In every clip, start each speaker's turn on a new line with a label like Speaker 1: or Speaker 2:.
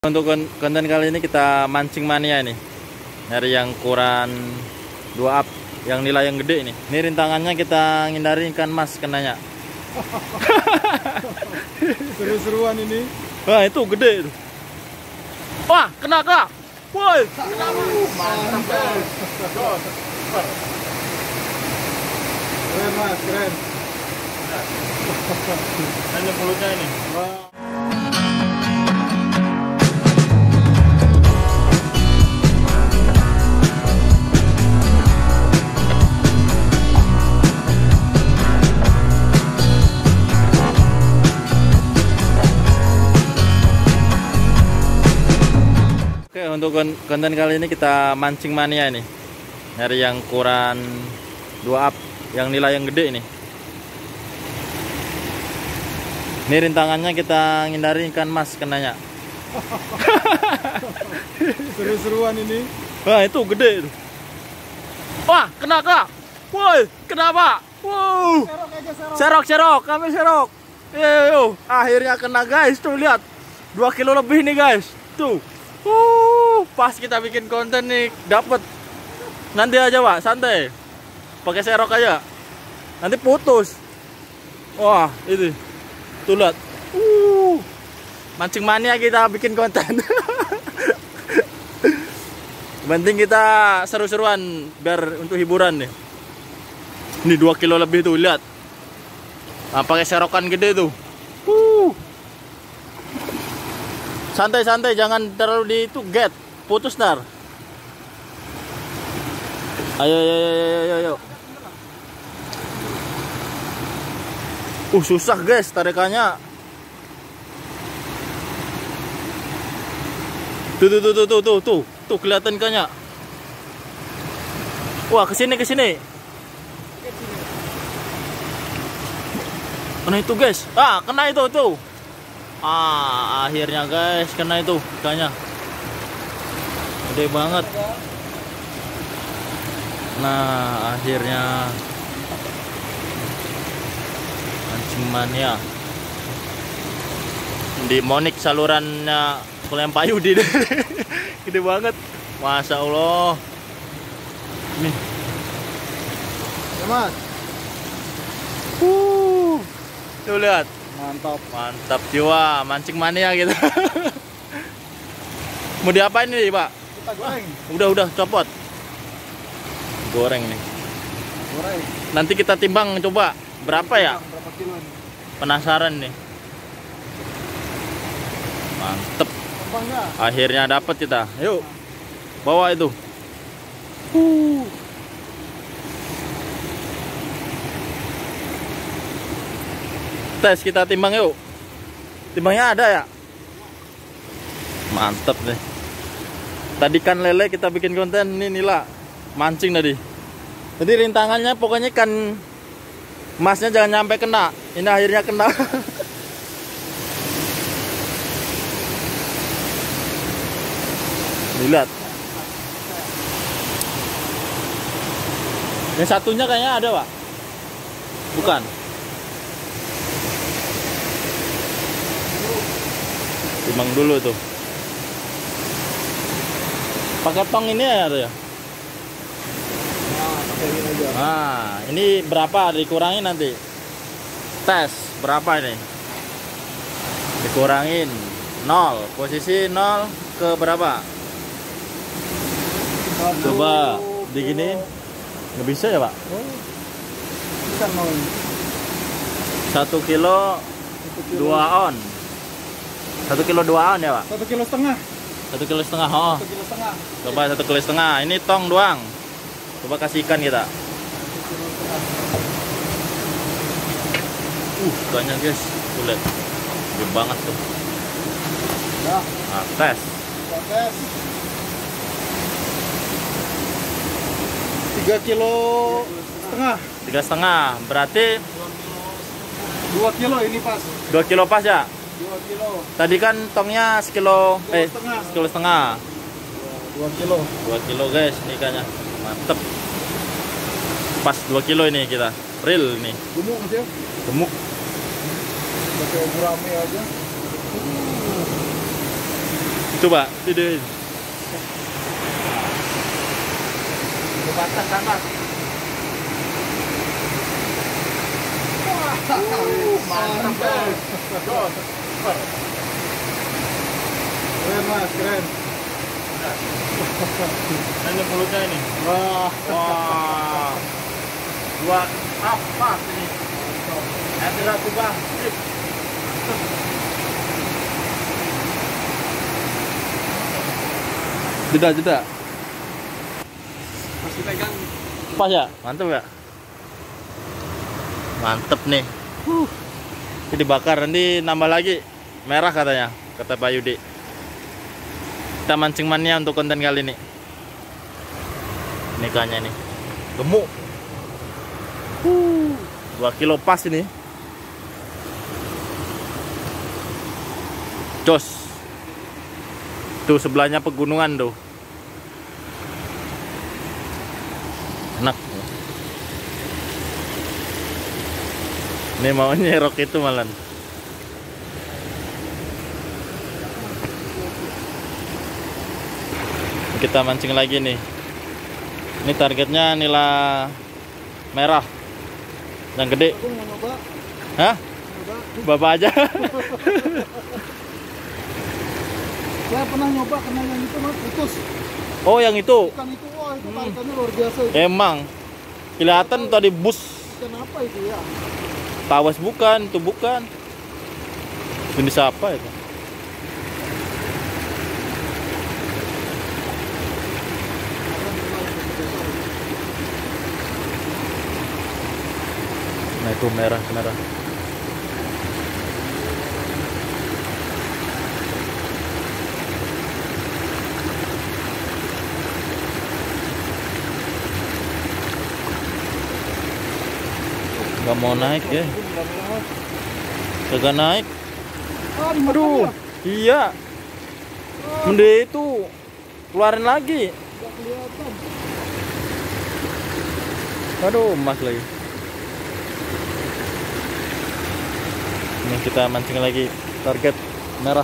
Speaker 1: Untuk konten kali ini kita mancing mania nih, dari yang ukuran 2 up, yang nilai yang gede ini. Ini rintangannya kita ngindari ikan mas kenanya.
Speaker 2: Seru-seruan ini.
Speaker 1: Wah itu gede itu. Wah kena kak. Woi.
Speaker 2: Mantap. Keren mas, keren.
Speaker 1: Ini mulutnya ini. Oke, untuk konten kali ini kita mancing mania nih, dari yang ukuran 2 up, yang nilai yang gede ini. Ini rintangannya kita ngindari ikan mas kenanya.
Speaker 2: Seru-seruan ini.
Speaker 1: Wah itu gede itu. Wah kena kak. Woi kenapa? Wow. Serok, kami serok. Yo, akhirnya kena guys, tuh lihat 2 kilo lebih nih guys. Tuh. Pas kita bikin konten nih dapet. Nanti aja pak, santai. Pakai serok aja. Nanti putus. Wah itu. Tuh lihat. Mancing mania kita bikin konten. Penting kita seru-seruan biar untuk hiburan nih. Ini 2 kilo lebih tuh, lihat. Nah, pakai serokan gede tuh. Santai-santai, jangan terlalu di itu get, putus ntar. Ayo. Susah guys tarikannya. Tuh kelihatan ikannya. Wah, kesini. Kena itu guys. Kena itu tuh. Akhirnya guys kena itu ikannya. Gede banget. Nah, akhirnya mancing mania di Monik salurannya Kulem Payu di gede banget. Masya Allah. Nih.
Speaker 2: Ya mas.
Speaker 1: Tuh lihat.
Speaker 2: Mantap
Speaker 1: jiwa mancing mania gitu. Mau diapain nih pak?
Speaker 2: Kita goreng.
Speaker 1: Udah copot. Goreng nih. Nanti kita timbang coba berapa ya?
Speaker 2: Berapa kilo ini?
Speaker 1: Penasaran nih. Mantep.
Speaker 2: Gampangnya.
Speaker 1: Akhirnya dapat kita. Yuk. Bawa itu. Tes kita timbang yuk. Timbangnya ada ya? Mantep deh. Tadi kan lele kita bikin konten ini nila mancing tadi. Jadi rintangannya pokoknya kan masnya jangan nyampe kena. Ini akhirnya kena. Lihat. Yang satunya kayaknya ada, Pak. Bukan. Timbang dulu tuh. Pakai tong ini ya tuh ya. Nah, ini berapa? Dikurangin nanti. Tes berapa ini? Dikurangin 0. Posisi 0 ke berapa? Coba digini. Nggak bisa ya, Pak?
Speaker 2: Bisa
Speaker 1: 1 kilo 2 on. 1 kilo 2 on ya, Pak?
Speaker 2: 1,5 kilo.
Speaker 1: 1,5 kilo. Oh.
Speaker 2: 1,5 kilo.
Speaker 1: Coba 1,5 kilo. Ini tong doang. Coba kasih ikan kita. Ikannya guys. Tuh lihat. Gede banget tuh.
Speaker 2: Nah,
Speaker 1: Tes.
Speaker 2: tes. 3,5 kilo.
Speaker 1: 3,5. Berarti
Speaker 2: 2 kilo ini pas.
Speaker 1: 2 kilo pas ya?
Speaker 2: 2 kilo.
Speaker 1: Tadi kan tongnya sekilo, sekilo setengah.
Speaker 2: 2 kilo.
Speaker 1: 2 kilo guys, ini ikannya. Mantep. Pas 2 kilo ini kita. Real nih.
Speaker 2: Gemuk mas ya?
Speaker 1: Gemuk.
Speaker 2: Pakai gurame aja.
Speaker 1: Coba videoin. Ke batas sana. Mantap.
Speaker 2: Keren mas, keren.
Speaker 1: Ini mulutnya ini.
Speaker 2: Wah,
Speaker 1: Wah. Dua apa ini? Ada tuh bang. Jeda.
Speaker 2: masih pegang.
Speaker 1: Pas ya? Mantep ya? Mantep nih. Ini dibakar, nanti nambah lagi. Merah katanya, kata Pak Yudi. Kita mancing mania untuk konten kali ini. Ini ikannya nih. Gemuk. 2 kilo pas ini. Jos. Tuh sebelahnya pegunungan tuh. Enak. Ini mau nyerok itu malah. Kita mancing lagi nih. Ini targetnya nila merah. Yang gede.
Speaker 2: Aku mau nyoba.
Speaker 1: Hah? Bapak aja.
Speaker 2: Saya pernah nyoba kena yang itu mas, putus.
Speaker 1: Oh, yang itu.
Speaker 2: Ikan itu, wah itu tarikannya luar biasa. Itu.
Speaker 1: Emang kelihatan tadi bus.
Speaker 2: Ikan apa itu ya?
Speaker 1: Tawas bukan, itu bukan. Jenis apa itu? Nah itu merah. Gak mau naik ya. Kagak naik.
Speaker 2: Ah, dimakan
Speaker 1: Aduh,
Speaker 2: ya?
Speaker 1: iya. Mending itu keluarin lagi.
Speaker 2: Nggak kelihatan.
Speaker 1: Aduh, emas lagi. Ini kita mancing lagi. Target merah.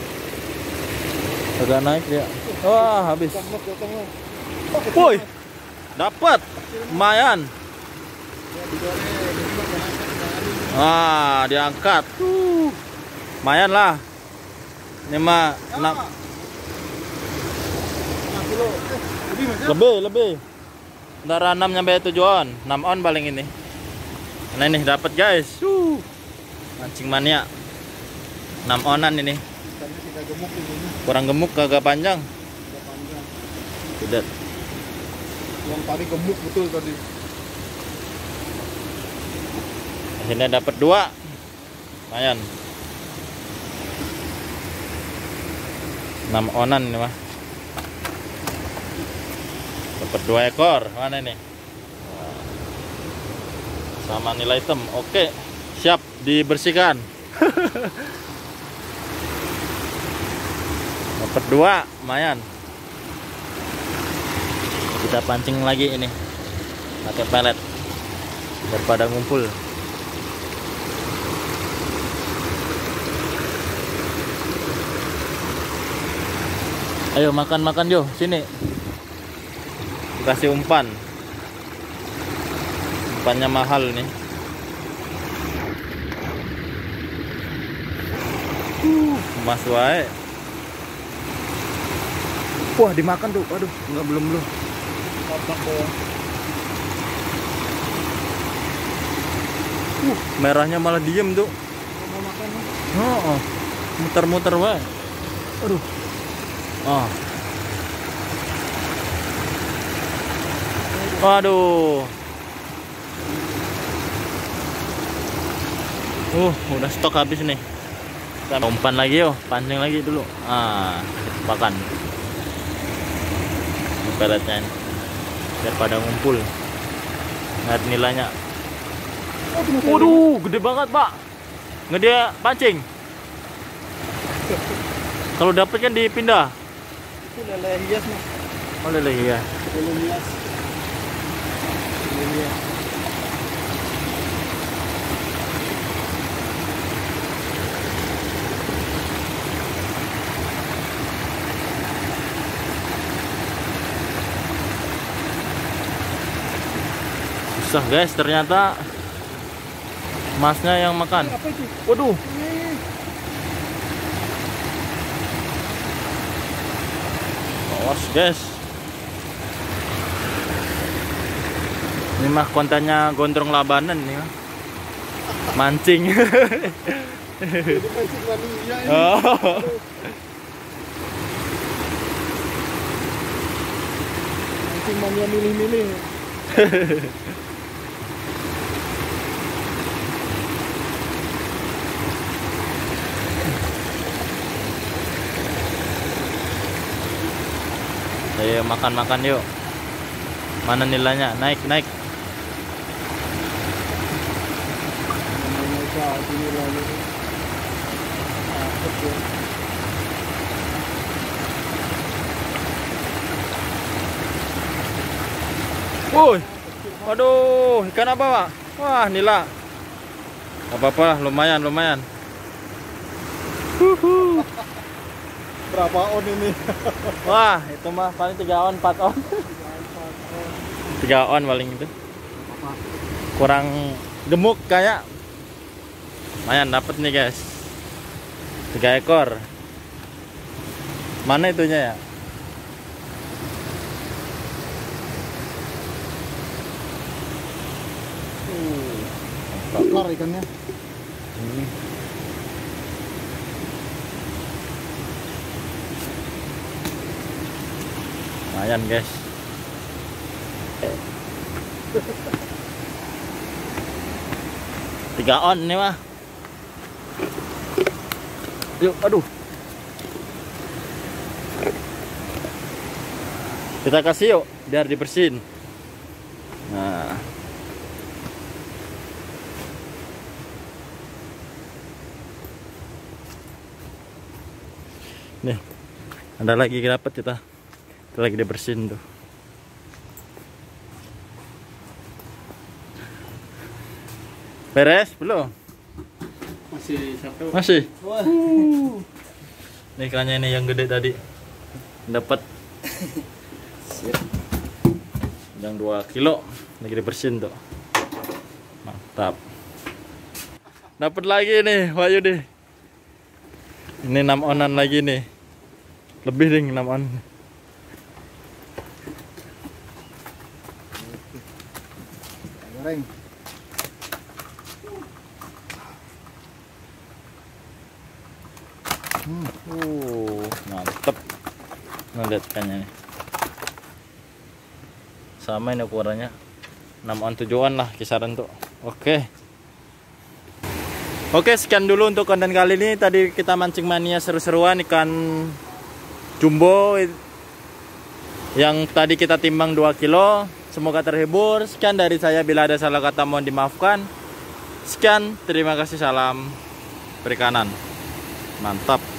Speaker 1: Kagak naik dia. Wah, habis.
Speaker 2: Datang, mas, datang, mas.
Speaker 1: Woi, dapat. Lumayan.
Speaker 2: Ya, digoreng.
Speaker 1: Ah, diangkat. Lumayan lah. Ini mah 6
Speaker 2: 5 kilo. Lebih mas ya?
Speaker 1: lebih. Antara 6 sampai 7 on. 6 on paling ini. Nah ini dapat guys. Mancing mania. 6 onan ini.
Speaker 2: Ikannya tidak gemuk ini.
Speaker 1: Kurang gemuk, kagak panjang.
Speaker 2: Tidak panjang.
Speaker 1: Tidak.
Speaker 2: Yang tadi gemuk betul tadi.
Speaker 1: Akhirnya dapat 2. Lumayan. 6 onan ini mah. Dapat 2 ekor. Mana ini? Sama nilai hitam. Oke. Siap dibersihkan. Dapat 2, lumayan. Kita pancing lagi ini. Pakai pelet. Daripada ngumpul. Ayo makan Jo, sini. Kasih umpan. Umpannya mahal nih. Emas wae. Wah, dimakan tuh. Aduh, enggak belum.
Speaker 2: Kotak doang.
Speaker 1: Merahnya malah diem tuh.
Speaker 2: Mau makan mas?
Speaker 1: Oh, muter-muter wae. Aduh. Oh. Waduh. Udah stok habis nih. Kita umpan lagi yo, pancing lagi dulu. Makan. Peletnya ini. Biar pada ngumpul. Lihat nilainya. Waduh, gede banget, Pak. Nggak dia pancing. Kalau dapet kan dipindah.
Speaker 2: Itu lele hias mas.
Speaker 1: Oh, lele ya.
Speaker 2: Lele hias. Lele hias.
Speaker 1: Susah guys, ternyata masnya yang makan.
Speaker 2: Apa itu?
Speaker 1: Waduh. Awas guys. Ini mah kontennya gondrong labanan nih mah. Mancing.
Speaker 2: Ini mancing mania ini.
Speaker 1: Oh.
Speaker 2: Mancing mania milih-milih.
Speaker 1: Ayo makan-makan yuk. Mana nilainya? Naik. Wuih. Waduh, ikan apa, Pak? Wah, nila. Gak apa-apa lah, lumayan.
Speaker 2: Berapa on ini?
Speaker 1: Wah, itu mah paling 3 on, 4 on. 3 on paling itu. Kurang gemuk kayak. Lumayan dapat nih, guys. 3 ekor. Mana itunya ya?
Speaker 2: Bakar ikannya.
Speaker 1: Lumayan guys. Tiga on nih mah. Yuk, aduh. Kita kasih yuk, biar dibersihin. Nah. Nih, ada lagi dapat kita lagi dibersihin tuh. Beres belum?
Speaker 2: Masih satu.
Speaker 1: Masih. Nih ikannya ini yang gede tadi dapat yang 2 kilo lagi dibersihin tuh. Mantap. Dapat lagi nih Wahyu deh. Ini 6 onan lagi nih. Lebih deh 6 on.
Speaker 2: Goreng.
Speaker 1: Mantep. Nah, lihat ikannya nih. Sama ini ukurannya. 6 on 7 on lah kisaran tuh. Oke, sekian dulu untuk konten kali ini. Tadi kita mancing mania seru-seruan ikan jumbo yang tadi kita timbang 2 kilo. Semoga terhibur. Sekian dari saya, bila ada salah kata mohon dimaafkan. Sekian, terima kasih, salam perikanan. Mantap.